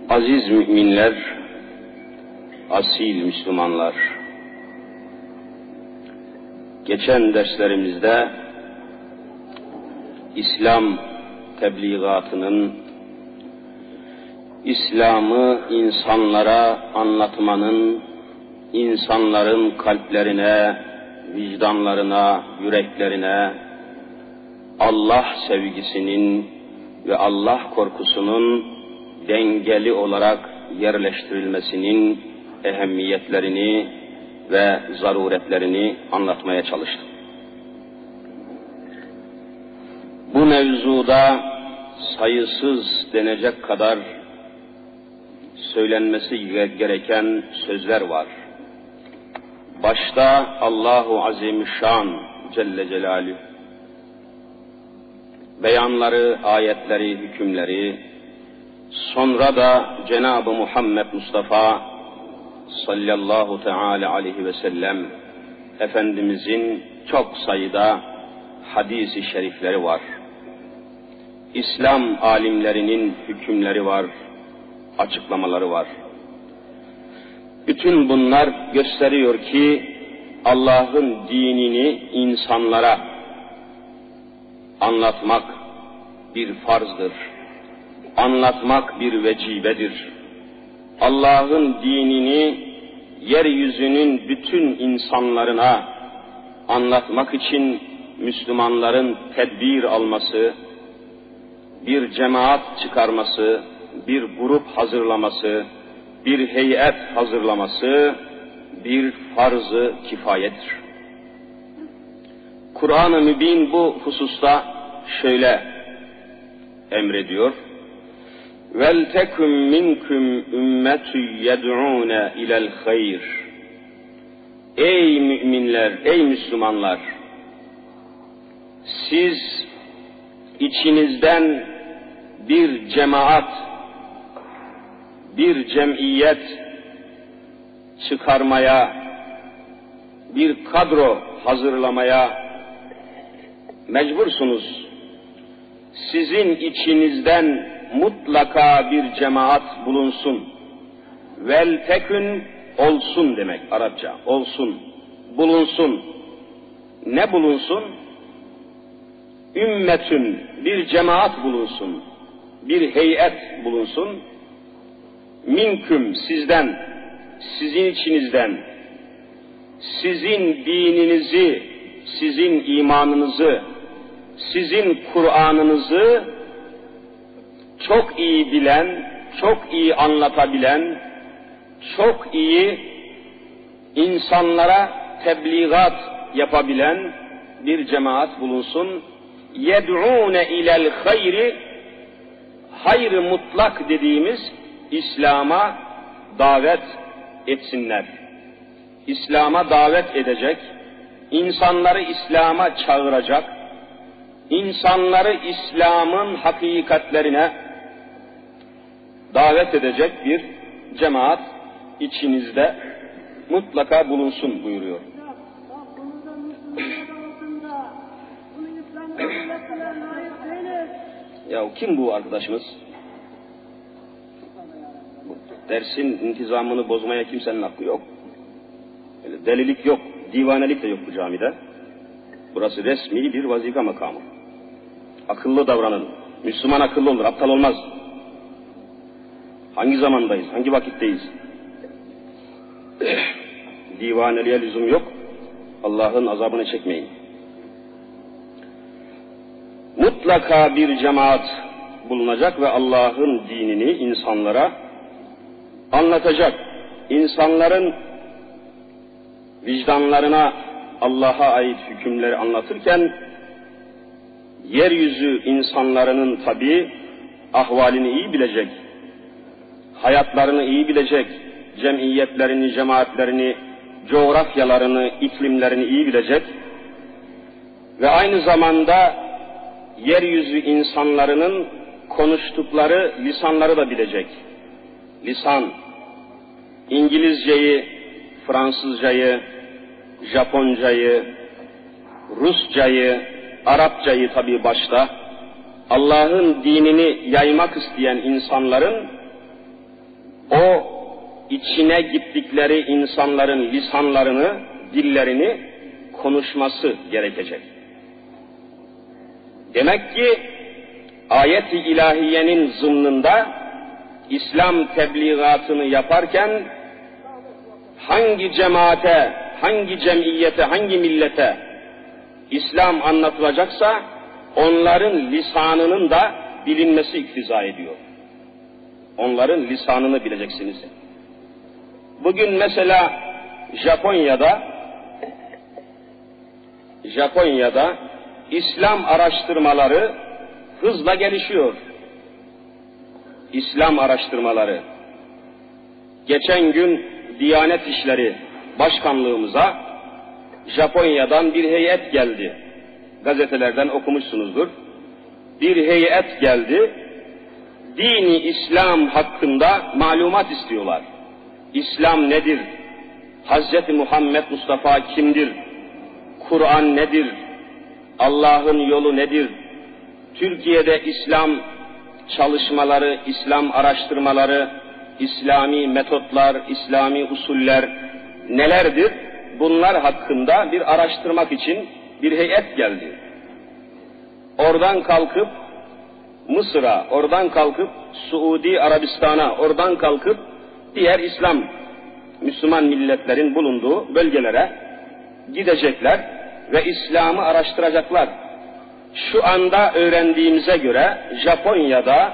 Aziz müminler, asil Müslümanlar, geçen derslerimizde İslam tebliğatının, İslam'ı insanlara anlatmanın, insanların kalplerine, vicdanlarına, yüreklerine Allah sevgisinin ve Allah korkusunun dengeli olarak yerleştirilmesinin ehemmiyetlerini ve zaruretlerini anlatmaya çalıştım. Bu mevzuda sayısız denecek kadar söylenmesi gereken sözler var. Başta Allahu Azimüşşan Celle Celaluhu beyanları, ayetleri, hükümleri, sonra da Cenab-ı Muhammed Mustafa sallallahu teala aleyhi ve sellem Efendimizin çok sayıda hadis-i şerifleri var. İslam alimlerinin hükümleri var, açıklamaları var. Bütün bunlar gösteriyor ki Allah'ın dinini insanlara anlatmak bir farzdır. Anlatmak bir vecibedir. Allah'ın dinini yeryüzünün bütün insanlarına anlatmak için Müslümanların tedbir alması, bir cemaat çıkarması, bir grup hazırlaması, bir heyet hazırlaması bir farz-ı kifayedir. Kur'an-ı Mübin bu hususta şöyle emrediyor: وَلْتَكُمْ مِنْكُمْ اُمَّةٌ يَدْعُونَ اِلَى الْخَيْرِ. Ey müminler, ey Müslümanlar! Siz içinizden bir cemaat, bir cemiyet çıkarmaya, bir kadro hazırlamaya mecbursunuz. Sizin içinizden mutlaka bir cemaat bulunsun. Vel tekün, olsun demek Arapça. Olsun, bulunsun. Ne bulunsun? Ümmetün, bir cemaat bulunsun. Bir heyet bulunsun. Minküm, sizden, sizin içinizden, sizin dininizi, sizin imanınızı, sizin Kur'an'ınızı çok iyi bilen, çok iyi anlatabilen, çok iyi insanlara tebliğat yapabilen bir cemaat bulunsun. Yed'ûne ilel hayri, hayr-ı mutlak dediğimiz İslam'a davet etsinler. İslam'a davet edecek, insanları İslam'a çağıracak, insanları İslam'ın hakikatlerine davet edecek bir cemaat içinizde mutlaka bulunsun buyuruyor. Ya kim bu arkadaşımız? Dersin intizamını bozmaya kimsenin hakkı yok. Öyle delilik yok, divanelik de yok bu camide. Burası resmi bir vazife makamı. Akıllı davranın. Müslüman akıllı olur, aptal olmaz. Hangi zamandayız, hangi vakitteyiz? Divaneliğe lüzum yok. Allah'ın azabını çekmeyin. Mutlaka bir cemaat bulunacak ve Allah'ın dinini insanlara anlatacak. İnsanların vicdanlarına Allah'a ait hükümleri anlatırken yeryüzü insanlarının tabii ahvalini iyi bilecek, hayatlarını iyi bilecek, cemiyetlerini, cemaatlerini, coğrafyalarını, iklimlerini iyi bilecek ve aynı zamanda yeryüzü insanlarının konuştukları lisanları da bilecek. Lisan, İngilizceyi, Fransızcayı, Japoncayı, Rusçayı, Arapçayı tabii başta, Allah'ın dinini yaymak isteyen insanların o içine gittikleri insanların lisanlarını, dillerini konuşması gerekecek. Demek ki ayet-i ilahiyenin zımnında İslam tebliğatını yaparken hangi cemaate, hangi cemiyete, hangi millete İslam anlatılacaksa onların lisanının da bilinmesi iktiza ediyor. Onların lisanını bileceksiniz. Bugün mesela Japonya'da İslam araştırmaları hızla gelişiyor. İslam araştırmaları. Geçen gün Diyanet İşleri Başkanlığımıza Japonya'dan bir heyet geldi. Gazetelerden okumuşsunuzdur. Bir heyet geldi. Dini İslam hakkında malumat istiyorlar. İslam nedir? Hz. Muhammed Mustafa kimdir? Kur'an nedir? Allah'ın yolu nedir? Türkiye'de İslam çalışmaları, İslam araştırmaları, İslami metotlar, İslami usuller nelerdir? Bunlar hakkında bir araştırmak için bir heyet geldi. Oradan kalkıp Mısır'a, oradan kalkıp Suudi Arabistan'a, oradan kalkıp diğer Müslüman milletlerin bulunduğu bölgelere gidecekler ve İslam'ı araştıracaklar. Şu anda öğrendiğimize göre Japonya'da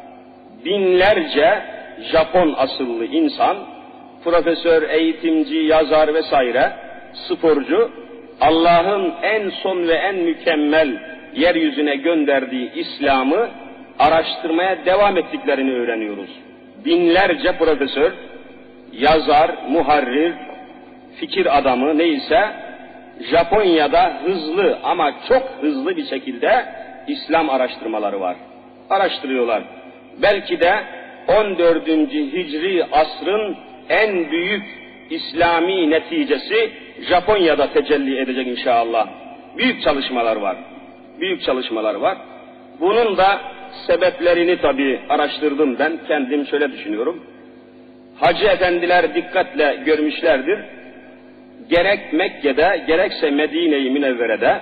binlerce Japon asıllı insan, profesör, eğitimci, yazar vesaire, sporcu, Allah'ın en son ve en mükemmel yeryüzüne gönderdiği İslam'ı araştırmaya devam ettiklerini öğreniyoruz. Binlerce profesör, yazar, muharrir, fikir adamı neyse, Japonya'da hızlı ama çok hızlı bir şekilde İslam araştırmaları var. Araştırıyorlar. Belki de 14. Hicri asrın en büyük İslami neticesi Japonya'da tecelli edecek inşallah. Büyük çalışmalar var. Büyük çalışmalar var. Bunun da sebeplerini tabii araştırdım ben. Kendim şöyle düşünüyorum. Hacı efendiler dikkatle görmüşlerdir. Gerek Mekke'de, gerekse Medine-i Münevvere'de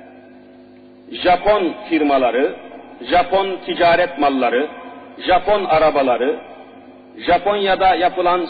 Japon firmaları, Japon ticaret malları, Japon arabaları, Japonya'da yapılan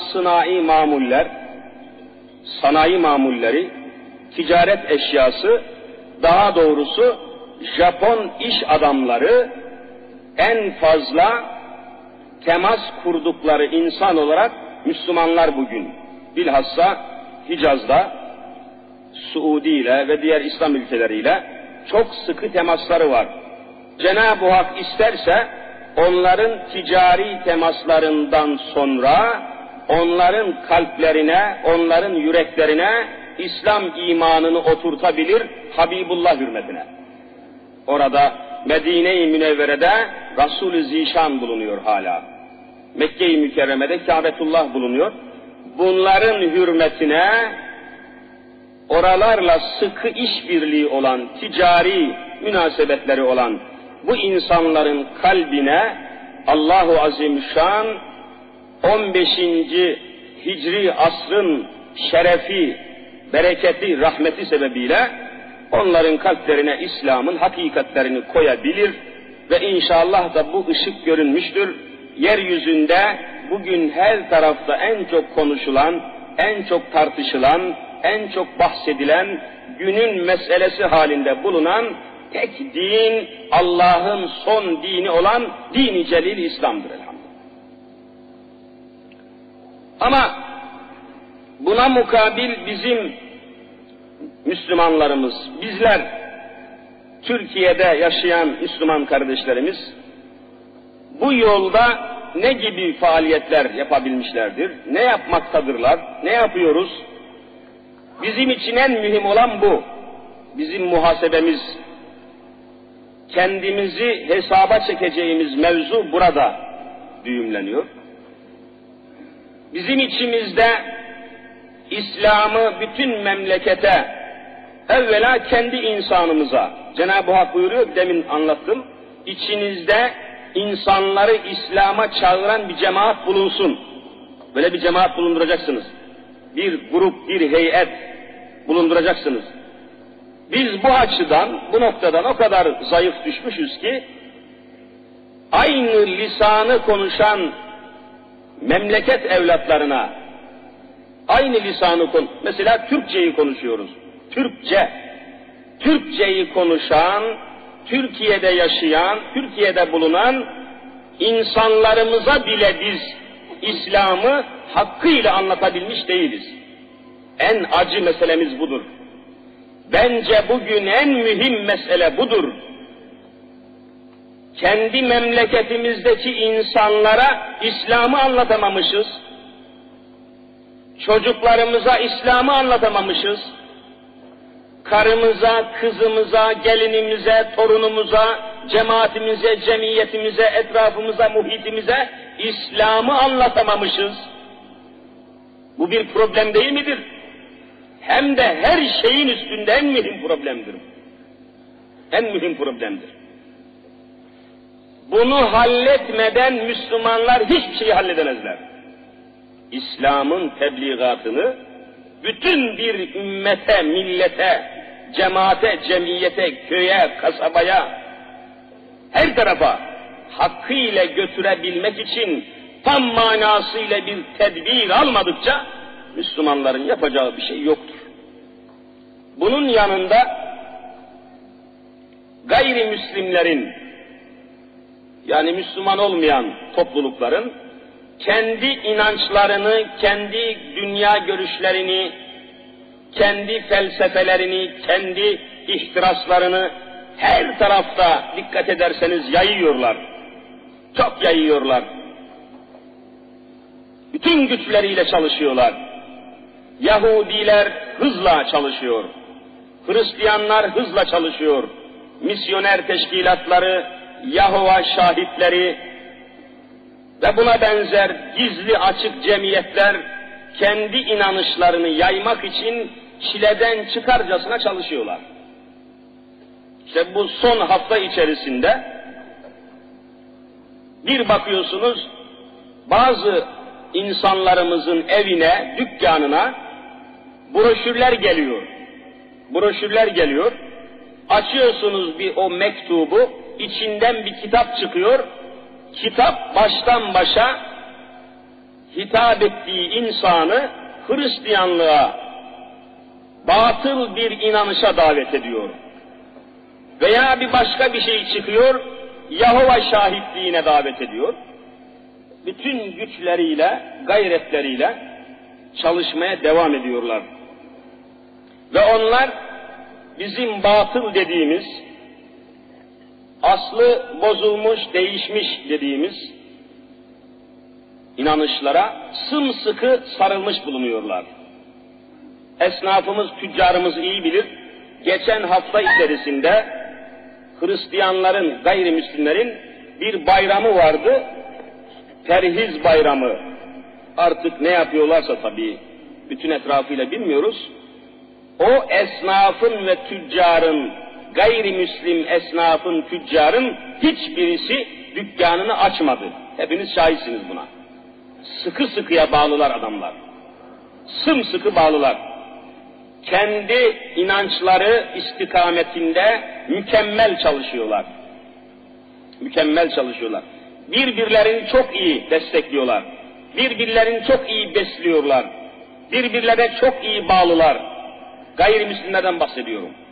sanayi mamulleri, ticaret eşyası, daha doğrusu Japon iş adamları en fazla temas kurdukları insan olarak Müslümanlar bugün. Bilhassa Hicaz'da, Suudi ile ve diğer İslam ülkeleriyle çok sıkı temasları var. Cenab-ı Hak isterse onların ticari temaslarından sonra onların kalplerine, onların yüreklerine İslam imanını oturtabilir Habibullah hürmetine. Orada Medine-i Münevvere'de Resul-i Zişan bulunuyor hala. Mekke-i Mükerreme'de Kâbetullah bulunuyor. Bunların hürmetine oralarla sıkı işbirliği olan, ticari münasebetleri olan bu insanların kalbine Allahu Azimüşşan 15. Hicri asrın şerefi, bereketi, rahmeti sebebiyle onların kalplerine İslam'ın hakikatlerini koyabilir ve inşallah da bu ışık görünmüştür. Yeryüzünde bugün her tarafta en çok konuşulan, en çok tartışılan, en çok bahsedilen, günün meselesi halinde bulunan tek din, Allah'ın son dini olan Din-i Celil İslam'dır elhamdülillah. Ama buna mukabil bizim Müslümanlarımız, bizler, Türkiye'de yaşayan Müslüman kardeşlerimiz, bu yolda ne gibi faaliyetler yapabilmişlerdir? Ne yapmaktadırlar? Ne yapıyoruz? Bizim için en mühim olan bu. Bizim muhasebemiz, kendimizi hesaba çekeceğimiz mevzu burada düğümleniyor. Bizim içimizde İslam'ı bütün memlekete, evvela kendi insanımıza, Cenab-ı Hak buyuruyor, demin anlattım, içinizde insanları İslam'a çağıran bir cemaat bulunsun. Böyle bir cemaat bulunduracaksınız. Bir grup, bir heyet bulunduracaksınız. Biz bu açıdan, bu noktadan o kadar zayıf düşmüşüz ki, aynı lisanı konuşan memleket evlatlarına, aynı lisanı mesela Türkçeyi konuşuyoruz. Türkçeyi konuşan, Türkiye'de yaşayan, Türkiye'de bulunan insanlarımıza bile biz İslam'ı hakkıyla anlatabilmiş değiliz. En acı meselemiz budur. Bence bugün en mühim mesele budur. Kendi memleketimizdeki insanlara İslam'ı anlatamamışız. Çocuklarımıza İslam'ı anlatamamışız. Karımıza, kızımıza, gelinimize, torunumuza, cemaatimize, cemiyetimize, etrafımıza, muhitimize İslam'ı anlatamamışız. Bu bir problem değil midir? Hem de her şeyin üstünde en mühim problemdir. En mühim problemdir. Bunu halletmeden Müslümanlar hiçbir şeyi halledemezler. İslam'ın tebliğatını bütün bir ümmete, millete, cemaate, cemiyete, köye, kasabaya, her tarafa hakkıyla götürebilmek için tam manasıyla bir tedbir almadıkça Müslümanların yapacağı bir şey yoktur. Bunun yanında gayrimüslimlerin, yani Müslüman olmayan toplulukların kendi inançlarını, kendi dünya görüşlerini, kendi felsefelerini, kendi ihtiraslarını her tarafta dikkat ederseniz yayıyorlar. Çok yayıyorlar. Bütün güçleriyle çalışıyorlar. Yahudiler hızla çalışıyor. Hristiyanlar hızla çalışıyor. Misyoner teşkilatları, Yahova şahitleri ve buna benzer gizli açık cemiyetler kendi inanışlarını yaymak için çileden çıkarcasına çalışıyorlar. İşte bu son hafta içerisinde bir bakıyorsunuz bazı insanlarımızın evine, dükkanına broşürler geliyor. Broşürler geliyor. Açıyorsunuz bir o mektubu, içinden bir kitap çıkıyor. Kitap baştan başa hitap ettiği insanı Hristiyanlığa, batıl bir inanışa davet ediyor. Veya bir başka bir şey çıkıyor, Yahova şahitliğine davet ediyor. Bütün güçleriyle, gayretleriyle çalışmaya devam ediyorlar. Ve onlar bizim batıl dediğimiz, aslı bozulmuş, değişmiş dediğimiz inanışlara sımsıkı sarılmış bulunuyorlar. Esnafımız, tüccarımız iyi bilir. Geçen hafta içerisinde Hristiyanların, gayrimüslimlerin bir bayramı vardı. Perhiz bayramı. Artık ne yapıyorlarsa tabii bütün etrafıyla bilmiyoruz. O esnafın ve tüccarın, gayrimüslim esnafın, tüccarın hiçbirisi dükkanını açmadı. Hepiniz şahitsiniz buna. Sıkı sıkıya bağlılar adamlar. Sımsıkı bağlılar. Kendi inançları istikametinde mükemmel çalışıyorlar. Mükemmel çalışıyorlar. Birbirlerini çok iyi destekliyorlar. Birbirlerini çok iyi besliyorlar. Birbirlerine çok iyi bağlılar. Gayrimüslimlerden bahsediyorum.